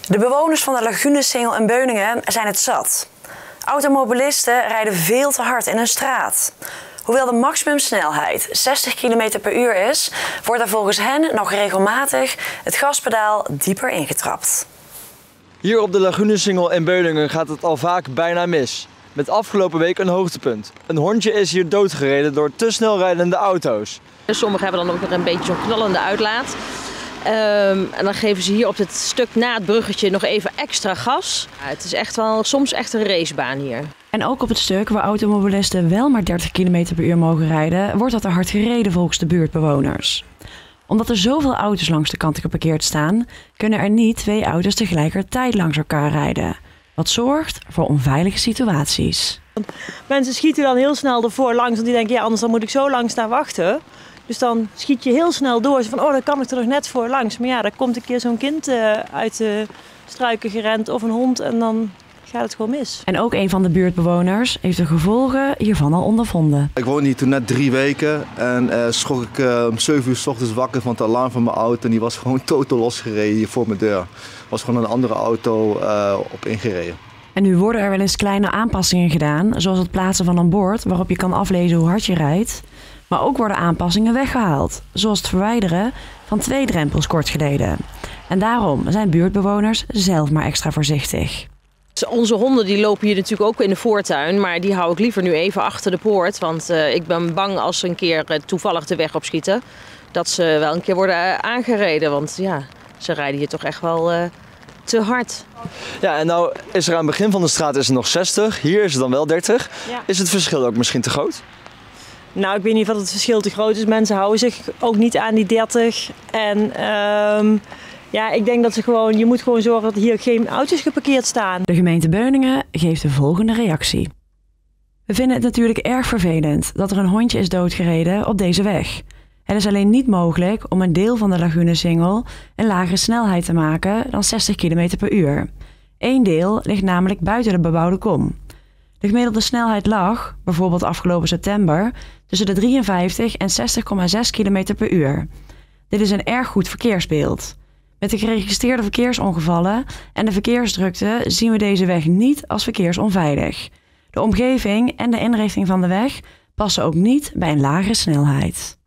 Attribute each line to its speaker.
Speaker 1: De bewoners van de Lagunesingel in Beuningen zijn het zat. Automobilisten rijden veel te hard in een straat. Hoewel de maximumsnelheid 60 km per uur is, wordt er volgens hen nog regelmatig het gaspedaal dieper ingetrapt.
Speaker 2: Hier op de Lagunesingel in Beuningen gaat het al vaak bijna mis. Met afgelopen week een hoogtepunt. Een hondje is hier doodgereden door te snel rijdende auto's.
Speaker 3: Sommigen hebben dan ook nog een beetje zo'n knallende uitlaat. En dan geven ze hier op het stuk na het bruggetje nog even extra gas. Ja, het is echt wel soms echt een racebaan hier.
Speaker 1: En ook op het stuk waar automobilisten wel maar 30 km per uur mogen rijden, wordt dat er hard gereden volgens de buurtbewoners. Omdat er zoveel auto's langs de kanten geparkeerd staan, kunnen er niet 2 auto's tegelijkertijd langs elkaar rijden. Wat zorgt voor onveilige situaties.
Speaker 4: Mensen schieten dan heel snel ervoor langs, want die denken ja, anders dan moet ik zo lang staan wachten. Dus dan schiet je heel snel door. Van, oh, dan kan ik er nog net voor langs. Maar ja, dan komt een keer zo'n kind uit de struiken gerend of een hond en dan gaat het gewoon mis.
Speaker 1: En ook een van de buurtbewoners heeft de gevolgen hiervan al ondervonden.
Speaker 5: Ik woon hier toen net 3 weken en schrok ik om 7 uur 's ochtends wakker van het alarm van mijn auto. En die was gewoon totaal losgereden hier voor mijn deur. Er was gewoon een andere auto op ingereden.
Speaker 1: En nu worden er wel eens kleine aanpassingen gedaan, zoals het plaatsen van een bord waarop je kan aflezen hoe hard je rijdt. Maar ook worden aanpassingen weggehaald, zoals het verwijderen van 2 drempels kort geleden. En daarom zijn buurtbewoners zelf maar extra voorzichtig.
Speaker 3: Onze honden die lopen hier natuurlijk ook in de voortuin, maar die hou ik liever nu even achter de poort. Want ik ben bang als ze een keer toevallig de weg opschieten, dat ze wel een keer worden aangereden. Want ja, ze rijden hier toch echt wel te hard.
Speaker 2: Ja, en nou is er aan het begin van de straat is er nog 60, hier is het dan wel 30. Ja. Is het verschil ook misschien te groot?
Speaker 4: Nou, ik weet niet of het verschil te groot is. Mensen houden zich ook niet aan die 30. En ja, ik denk dat je moet gewoon zorgen dat hier geen auto's geparkeerd staan.
Speaker 1: De gemeente Beuningen geeft de volgende reactie. We vinden het natuurlijk erg vervelend dat er een hondje is doodgereden op deze weg. Het is alleen niet mogelijk om een deel van de Lagunesingel een lagere snelheid te maken dan 60 km per uur. Eén deel ligt namelijk buiten de bebouwde kom. De gemiddelde snelheid lag, bijvoorbeeld afgelopen september, tussen de 53 en 60,6 km per uur. Dit is een erg goed verkeersbeeld. Met de geregistreerde verkeersongevallen en de verkeersdrukte zien we deze weg niet als verkeersonveilig. De omgeving en de inrichting van de weg passen ook niet bij een lagere snelheid.